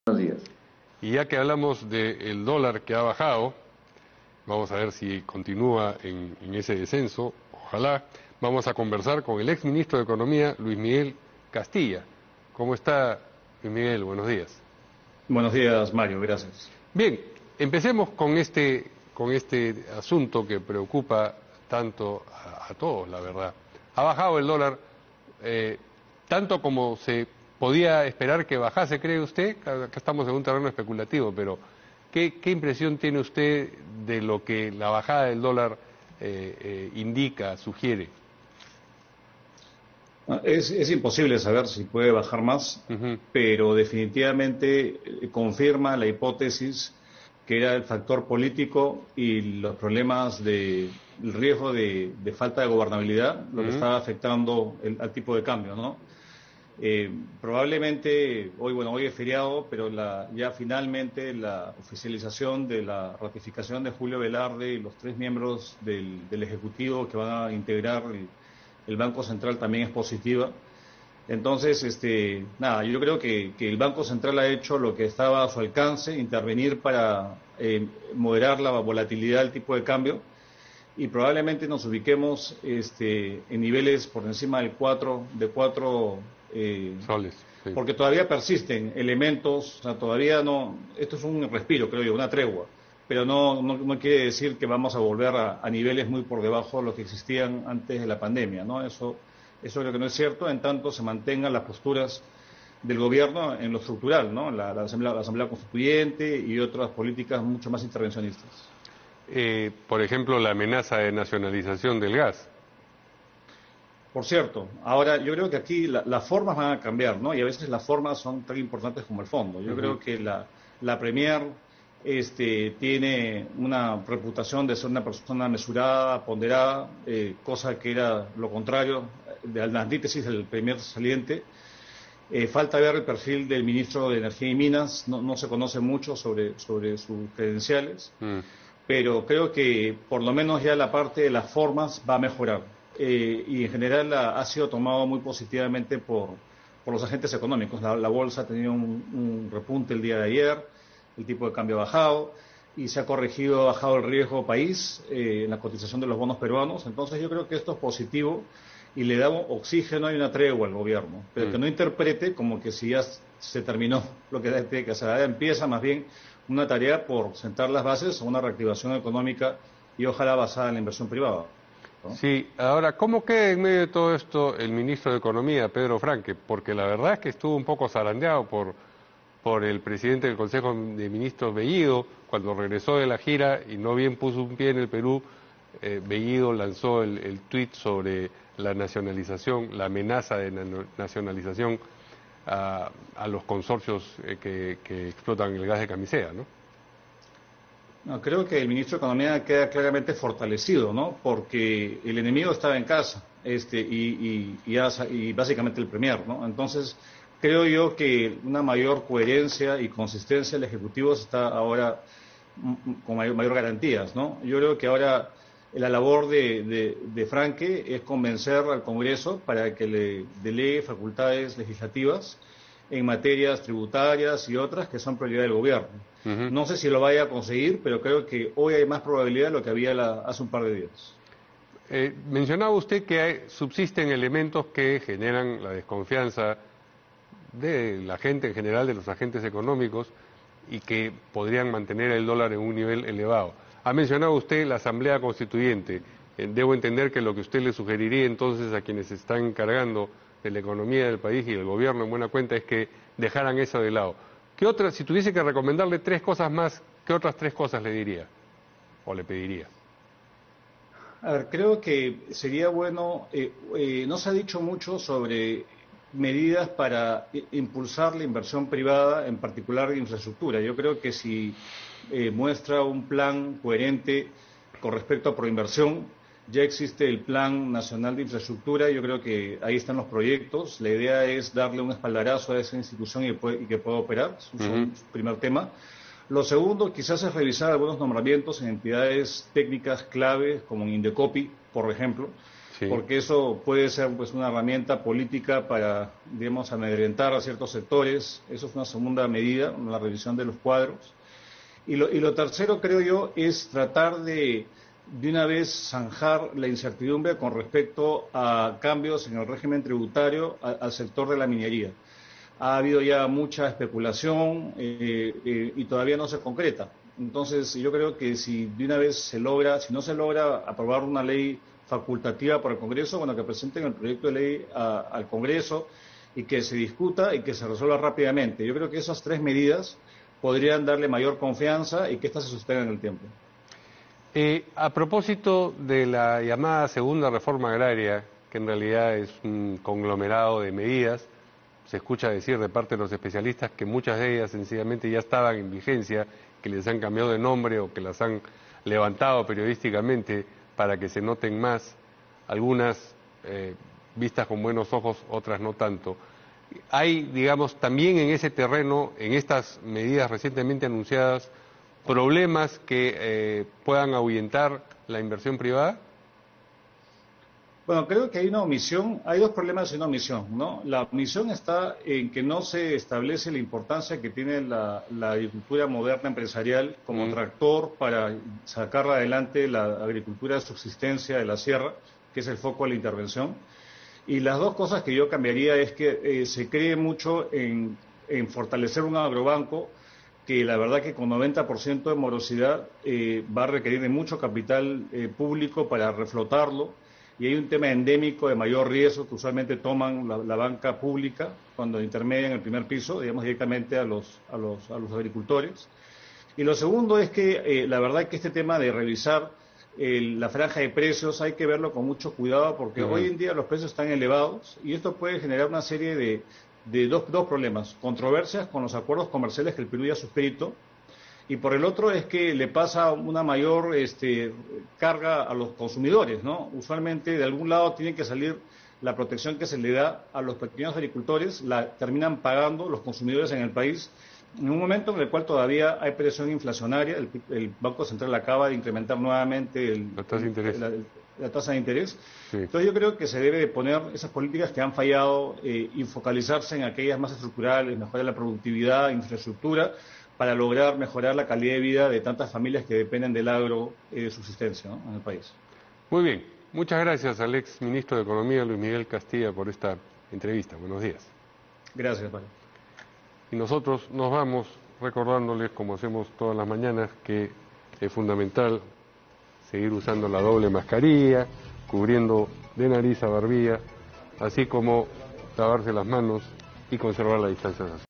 Buenos días. Y ya que hablamos del dólar que ha bajado, vamos a ver si continúa en ese descenso, ojalá. Vamos a conversar con el exministro de Economía, Luis Miguel Castilla. ¿Cómo está, Luis Miguel? Buenos días. Buenos días, Mario, gracias. Bien, empecemos con este asunto que preocupa tanto a todos, la verdad. Ha bajado el dólar tanto como se podía esperar que bajase, ¿cree usted? Acá estamos en un terreno especulativo, pero ¿qué impresión tiene usted de lo que la bajada del dólar indica, sugiere? Es imposible saber si puede bajar más, pero definitivamente confirma la hipótesis que era el factor político y los problemas el riesgo de falta de gobernabilidad, lo que estaba afectando al tipo de cambio, ¿no? Probablemente hoy es feriado, pero ya finalmente la oficialización de la ratificación de Julio Velarde y los 3 miembros del Ejecutivo que van a integrar el Banco Central también es positiva. Entonces, yo creo que el Banco Central ha hecho lo que estaba a su alcance, intervenir para moderar la volatilidad del tipo de cambio, y probablemente nos ubiquemos en niveles por encima del 4 soles. Sí. Porque todavía persisten elementos, o sea, todavía no, esto es un respiro, creo yo, una tregua, pero no quiere decir que vamos a volver a niveles muy por debajo de lo que existían antes de la pandemia, ¿no? Eso creo que no es cierto, en tanto se mantengan las posturas del gobierno en lo estructural, ¿no? La Asamblea Constituyente y otras políticas mucho más intervencionistas. Por ejemplo, la amenaza de nacionalización del gas. Por cierto, ahora yo creo que aquí las formas van a cambiar, ¿no? Y a veces las formas son tan importantes como el fondo. Yo creo que la Premier tiene una reputación de ser una persona mesurada, ponderada, cosa que era lo contrario de la antítesis del Premier saliente. Falta ver el perfil del ministro de Energía y Minas, no se conoce mucho sobre sus credenciales, pero creo que por lo menos ya la parte de las formas va a mejorar. Y en general ha sido tomado muy positivamente por los agentes económicos. La bolsa ha tenido un repunte el día de ayer, el tipo de cambio ha bajado y se ha bajado el riesgo país en la cotización de los bonos peruanos. Entonces yo creo que esto es positivo y le da oxígeno y una tregua al gobierno, pero que no interprete como que si ya se terminó lo que tiene que hacer. Ahora empieza más bien una tarea por sentar las bases a una reactivación económica y ojalá basada en la inversión privada, ¿no? Sí, ahora, ¿cómo queda en medio de todo esto el ministro de Economía, Pedro Franque? Porque la verdad es que estuvo un poco zarandeado por el presidente del Consejo de Ministros, Bellido, cuando regresó de la gira y no bien puso un pie en el Perú. Bellido lanzó el tuit sobre la nacionalización, la amenaza de nacionalización a los consorcios que explotan el gas de Camisea, ¿no? No, creo que el ministro de Economía queda claramente fortalecido, ¿no? Porque el enemigo estaba en casa, y básicamente el Premier, ¿no? Entonces, creo yo que una mayor coherencia y consistencia del Ejecutivo está ahora con mayor garantías, ¿no? Yo creo que ahora la labor de Franque es convencer al Congreso para que le delegue facultades legislativas en materias tributarias y otras que son prioridad del gobierno. No sé si lo vaya a conseguir, pero creo que hoy hay más probabilidad de lo que había hace un par de días. Mencionaba usted que subsisten elementos que generan la desconfianza de la gente en general, de los agentes económicos, y que podrían mantener el dólar en un nivel elevado. Ha mencionado usted la Asamblea Constituyente. Debo entender que lo que usted le sugeriría entonces a quienes se están encargando de la economía del país y del gobierno en buena cuenta es que dejaran eso de lado. ¿Qué otras, si tuviese que recomendarle 3 cosas más, qué otras 3 cosas le diría o le pediría? A ver, creo que sería bueno, no se ha dicho mucho sobre medidas para impulsar la inversión privada, en particular de infraestructura. Yo creo que si muestra un plan coherente con respecto a proinversión, ya existe el Plan Nacional de Infraestructura, yo creo que ahí están los proyectos. La idea es darle un espaldarazo a esa institución y que pueda operar, es un primer tema. Lo segundo, quizás es revisar algunos nombramientos en entidades técnicas claves, como en Indecopi, por ejemplo, Sí. porque eso puede ser pues una herramienta política para, digamos, amedrentar a ciertos sectores. Eso es una segunda medida, la revisión de los cuadros. Y lo tercero, creo yo, es tratar de una vez zanjar la incertidumbre con respecto a cambios en el régimen tributario al sector de la minería. Ha habido ya mucha especulación y todavía no se concreta. Entonces, yo creo que si de una vez si no se logra aprobar una ley facultativa por el Congreso, bueno, que presenten el proyecto de ley al Congreso y que se discuta y que se resuelva rápidamente. Yo creo que esas tres medidas podrían darle mayor confianza y que éstas se sostengan en el tiempo. A propósito de la llamada segunda reforma agraria, que en realidad es un conglomerado de medidas, se escucha decir de parte de los especialistas que muchas de ellas sencillamente ya estaban en vigencia, que les han cambiado de nombre o que las han levantado periodísticamente para que se noten más, algunas vistas con buenos ojos, otras no tanto. Hay, digamos, también en ese terreno, en estas medidas recientemente anunciadas, problemas que puedan ahuyentar la inversión privada. Bueno, creo que hay una omisión, hay dos problemas y una omisión, ¿no? La omisión está en que no se establece la importancia que tiene la agricultura moderna empresarial como tractor para sacar adelante la agricultura de subsistencia de la sierra, que es el foco de la intervención. Y las dos cosas que yo cambiaría es que se cree mucho en fortalecer un agrobanco que la verdad que con 90% de morosidad va a requerir de mucho capital público para reflotarlo. Y hay un tema endémico de mayor riesgo que usualmente toman la banca pública cuando intermedian el primer piso, digamos directamente a los agricultores. Y lo segundo es que la verdad que este tema de revisar la franja de precios hay que verlo con mucho cuidado porque hoy en día los precios están elevados y esto puede generar una serie de dos problemas. Controversias con los acuerdos comerciales que el Perú ya ha suscrito. Y por el otro es que le pasa una mayor carga a los consumidores, ¿no? Usualmente de algún lado tiene que salir la protección que se le da a los pequeños agricultores, la terminan pagando los consumidores en el país, en un momento en el cual todavía hay presión inflacionaria, el Banco Central acaba de incrementar nuevamente la tasa de interés. La tasa de interés. Sí. Entonces yo creo que se debe de poner esas políticas que han fallado y focalizarse en aquellas más estructurales, mejorar la productividad, infraestructura, para lograr mejorar la calidad de vida de tantas familias que dependen del agro de subsistencia, ¿no?, en el país. Muy bien. Muchas gracias al ex ministro de Economía, Luis Miguel Castilla, por esta entrevista. Buenos días. Gracias, Mario. Y nosotros nos vamos recordándoles, como hacemos todas las mañanas, que es fundamental seguir usando la doble mascarilla, cubriendo de nariz a barbilla, así como lavarse las manos y conservar la distancia social.